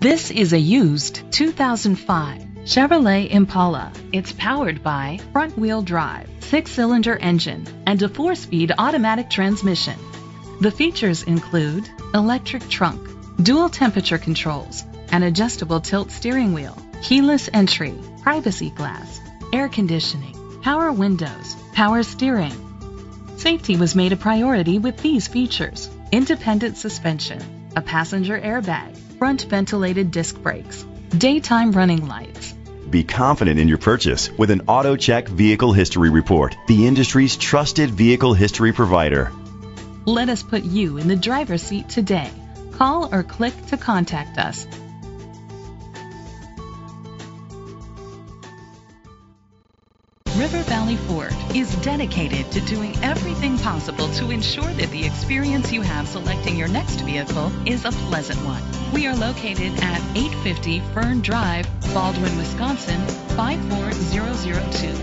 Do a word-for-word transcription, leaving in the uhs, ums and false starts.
This is a used two thousand five Chevrolet Impala. It's powered by front-wheel drive, six-cylinder engine, and a four-speed automatic transmission. The features include electric trunk, dual temperature controls, an adjustable tilt steering wheel, keyless entry, privacy glass, air conditioning, power windows, power steering. Safety was made a priority with these features: independent suspension, a passenger airbag, front ventilated disc brakes, daytime running lights. Be confident in your purchase with an AutoCheck Vehicle History Report, the industry's trusted vehicle history provider. Let us put you in the driver's seat today. Call or click to contact us. River Valley Ford is dedicated to doing everything possible to ensure that the experience you have selecting your next vehicle is a pleasant one. We are located at eight fifty Fern Drive, Baldwin, Wisconsin five four zero zero two.